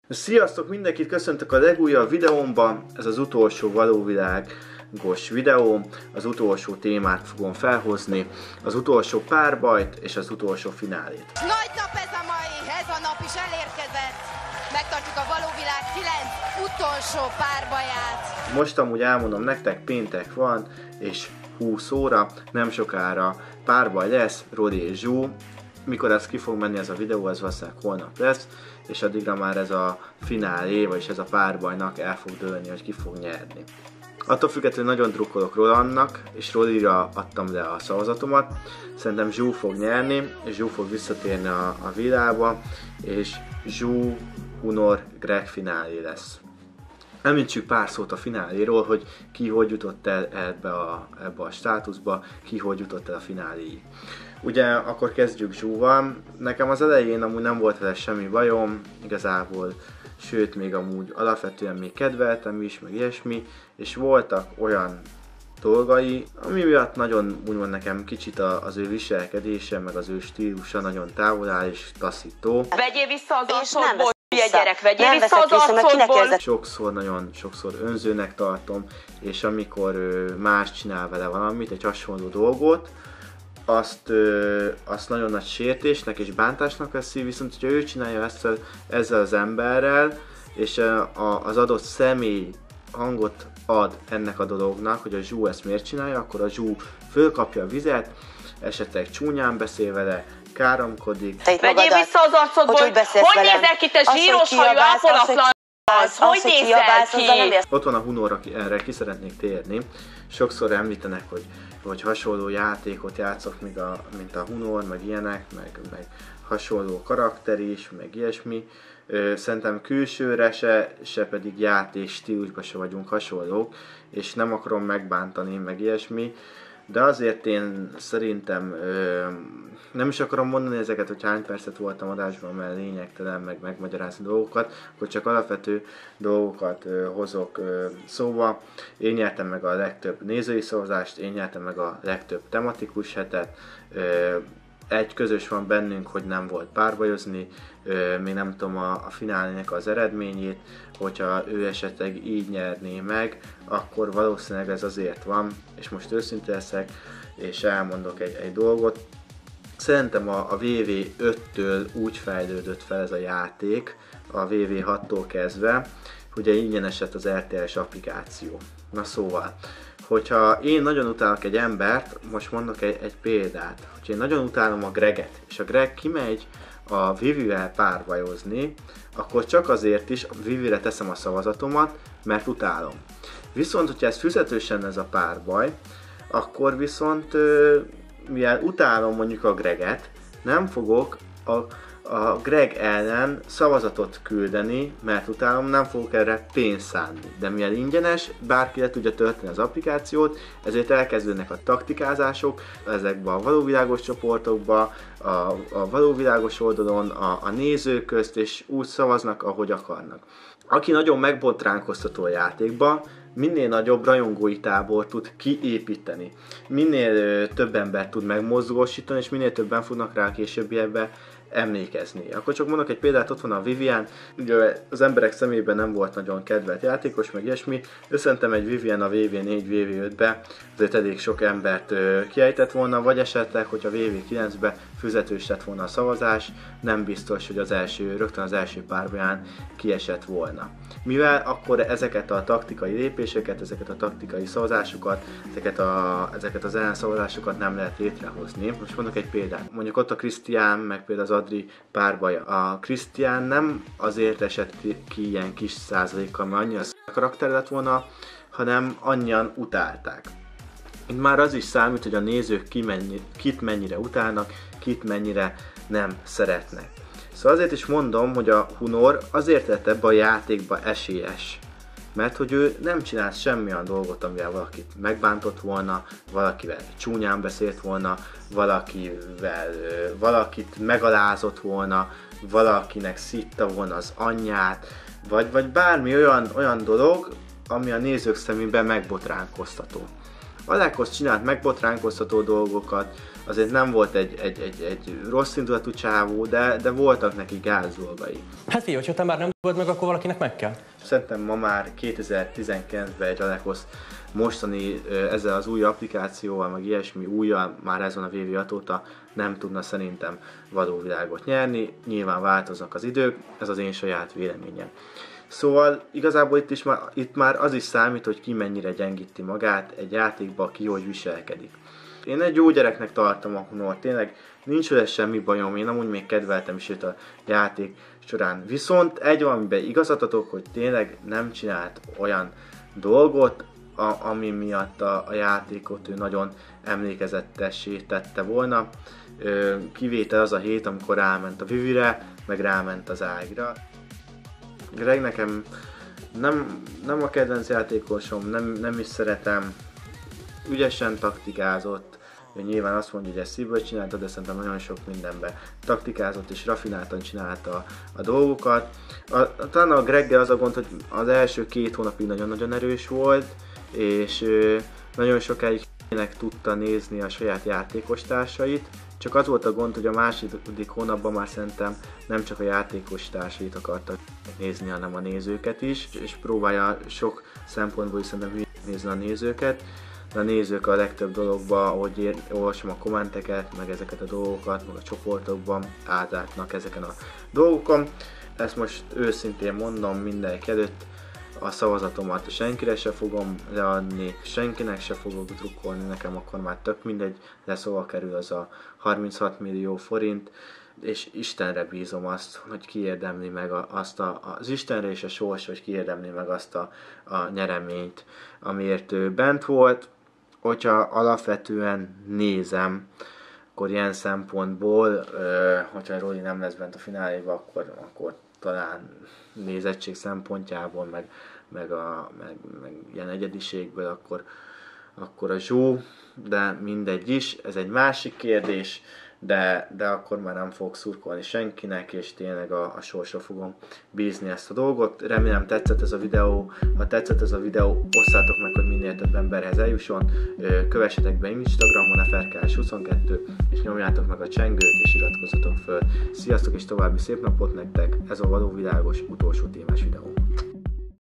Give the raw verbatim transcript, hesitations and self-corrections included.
Sziasztok, mindenkit köszöntök a legújabb videómban, ez az utolsó valóvilágos videó, az utolsó témát fogom felhozni, az utolsó párbajt és az utolsó finálét. Nagy nap ez a mai, ez a nap is elérkezett, megtartjuk a valóvilág kilenc utolsó párbaját. Most amúgy elmondom nektek, péntek van, és húsz óra, nem sokára párbaj lesz, Rodi és Zsú. Mikor ez ki fog menni ez a videó, ez valószínűleg holnap lesz, és addigra már ez a finálé, vagyis ez a párbajnak el fog dőlni, hogy ki fog nyerni. Attól függetlenül nagyon drukkolok Rolandnak, és Rodira adtam le a szavazatomat. Szerintem Zsú fog nyerni, és Zsú fog visszatérni a, a világba, és Zsú, Hunor, Greg finálé lesz. Említsük pár szót a fináléról, hogy ki hogy jutott el ebbe a, ebbe a státuszba, ki hogy jutott el a fináléig. Ugye, akkor kezdjük Zsúval. Nekem az elején amúgy nem volt vele semmi bajom, igazából, sőt, még amúgy alapvetően még kedveltem is, meg ilyesmi, és voltak olyan dolgai, ami miatt nagyon úgymond nekem kicsit az ő viselkedése, meg az ő stílusa nagyon távol áll és taszító. Vegyél vissza az És nem arcodból, hülye vissza. gyerek, vegyél Nem vissza az veszek vissza, mert kinek arcodból! érzed? Sokszor, nagyon sokszor önzőnek tartom, és amikor ő, más csinál vele valamit, egy hasonló dolgot, azt, ö, azt nagyon nagy sértésnek és bántásnak veszi, viszont hogyha ő csinálja ezt a, ezzel az emberrel, és a, az adott személy hangot ad ennek a dolognak, hogy a Zsú ezt miért csinálja, akkor a Zsú fölkapja a vizet, esetleg csúnyán beszél vele, káromkodik. Vegyél vissza az arcodból, hogy, hogy, hogy, hogy nézel ki, te zsíros hajú, ápolatlan az, hogy nézel ki? Ott van a Hunor, aki erre ki szeretnék térni. Sokszor említenek, hogy, hogy hasonló játékot játszok, mint a, mint a Hunor, meg ilyenek, meg, meg hasonló karakter is, meg ilyesmi. Szerintem külsőre se, se pedig játék stílusban se vagyunk hasonlók, és nem akarom megbántani, meg ilyesmi. De azért én szerintem ö, nem is akarom mondani ezeket, hogy hány percet voltam adásban, mert lényegtelen meg megmagyarázni dolgokat, akkor csak alapvető dolgokat ö, hozok ö, szóba. Én nyertem meg a legtöbb nézői szavazást, én nyertem meg a legtöbb tematikus hetet. Ö, egy közös van bennünk, hogy nem volt párbajozni, ö, még nem tudom a, a finálének az eredményét, hogyha ő esetleg így nyerné meg, akkor valószínűleg ez azért van, és most őszinte leszek, és elmondok egy, egy dolgot. Szerintem a, a vé vé öttől úgy fejlődött fel ez a játék, a vé vé hattól kezdve, ugye ingyen esett az er té es applikáció. Na szóval, hogyha én nagyon utálok egy embert, most mondok egy, egy példát, hogyha én nagyon utálom a Greget, és a Greg kimegy a Vivivel párbajozni, akkor csak azért is a Vivire teszem a szavazatomat, mert utálom. Viszont, hogyha ez füzetősen ez a párbaj, akkor viszont, mivel utálom mondjuk a Greget, nem fogok a, a Greg ellen szavazatot küldeni, mert utálom, nem fogok erre pénzt szánni. De mivel ingyenes, bárki le tudja tölteni az applikációt, ezért elkezdődnek a taktikázások ezekben a valóvilágos csoportokba, a, a valóvilágos oldalon, a, a nézők közt, és úgy szavaznak, ahogy akarnak. Aki nagyon megbotránkoztató a játékban, minél nagyobb rajongói tábor tud kiépíteni, minél ö, több embert tud megmozgósítani, és minél többen fognak rá későbbiekben emlékezni. Akkor csak mondok egy példát, ott van a Vivian, ugye az emberek szemében nem volt nagyon kedvelt játékos, meg ilyesmi, de szerintem egy Vivian a vé vé négy, vé vé ötbe azért elég sok embert ö, kiejtett volna, vagy esetleg, hogy a vé vé kilencbe füzetős lett volna a szavazás, nem biztos, hogy az első, rögtön az első párbaján kiesett volna. Mivel akkor ezeket a taktikai lépéseket, ezeket a taktikai szavazásokat, ezeket, a, ezeket az ellenszavazásokat nem lehet létrehozni. Most mondok egy példát. Mondjuk ott a Krisztián, meg például az Adri párbaja. A Krisztián nem azért esett ki ilyen kis százalékkal, mert annyi az karakter lett volna, hanem annyian utálták. Itt már az is számít, hogy a nézők ki mennyi, kit mennyire utálnak, kit mennyire nem szeretnek. Szóval azért is mondom, hogy a Hunor azért lett ebbe a játékba esélyes. Mert hogy ő nem csinált semmilyen dolgot, amivel valakit megbántott volna, valakivel csúnyán beszélt volna, valakivel valakit megalázott volna, valakinek szitta volna az anyját, vagy, vagy bármi olyan, olyan dolog, ami a nézők szemében megbotránkoztató. Alákhoz csinált megbotránkoztató dolgokat, azért nem volt egy, egy, egy, egy rossz indulatú csávó, de, de voltak neki gázdolgai. Hát figyelj, hogyha te már nem tudod meg, akkor valakinek meg kell. Szerintem ma már kétezer-tizenkilencben egy Alekosz mostani ezzel az új applikációval, meg ilyesmi újjal, már ezen a vé vé hat óta nem tudna szerintem vadóvilágot nyerni. Nyilván változnak az idők, ez az én saját véleményem. Szóval igazából itt, is már, itt már az is számít, hogy ki mennyire gyengíti magát egy játékba, ki hogy viselkedik. Én egy jó gyereknek tartom a Hunort, tényleg nincs vele semmi bajom, én amúgy még kedveltem is őt a játék során. Viszont egy valamiben igazatatok, hogy tényleg nem csinált olyan dolgot, a, ami miatt a, a játékot ő nagyon emlékezettessé tette volna. Ö, kivétel az a hét, amikor ráment a Vivire, meg ráment az Ágra. Greg nekem nem, nem a kedvenc játékosom, nem, nem is szeretem, ügyesen taktikázott, ő nyilván azt mondja, hogy ezt szívből csinálta, de szerintem nagyon sok mindenben taktikázott és rafináltan csinálta a dolgokat. A, talán a Greggel az a gond, hogy az első két hónapig nagyon-nagyon erős volt, és ö, nagyon sokáig nek tudta nézni a saját játékostársait, csak az volt a gond, hogy a második hónapban már szerintem nem csak a játékostársait akarta nézni, hanem a nézőket is, és próbálja sok szempontból is szerintem nézni a nézőket, de a nézők a legtöbb dologban, ahogy ér, olvasom a kommenteket, meg ezeket a dolgokat, meg a csoportokban átlátnak ezeken a dolgokon. Ezt most őszintén mondom mindenki előtt, a szavazatomat senkire se fogom leadni, senkinek se fogok drukkolni, nekem akkor már tök mindegy, de szóval kerül az a harminchat millió forint, és Istenre bízom azt, hogy kiérdemli meg azt a, az Istenre és a sors, hogy kiérdemli meg azt a, a nyereményt, amiért ő bent volt. Hogyha alapvetően nézem, akkor ilyen szempontból, hogyha Roli nem lesz bent a fináléba, akkor, akkor talán nézettség szempontjából, meg, meg, a, meg, meg ilyen egyediségből, akkor, akkor a Zsó, de mindegy is, ez egy másik kérdés, de, de akkor már nem fogok szurkolni senkinek, és tényleg a, a sorsra fogom bízni ezt a dolgot. Remélem tetszett ez a videó, ha tetszett ez a videó, osszátok meg, hogy minél több emberhez eljusson, kövessetek be Instagramon F R K S huszonkettő, és nyomjátok meg a csengőt, és iratkozzatok föl. Sziasztok, és további szép napot nektek, ez a vadóvilágos utolsó témás videó.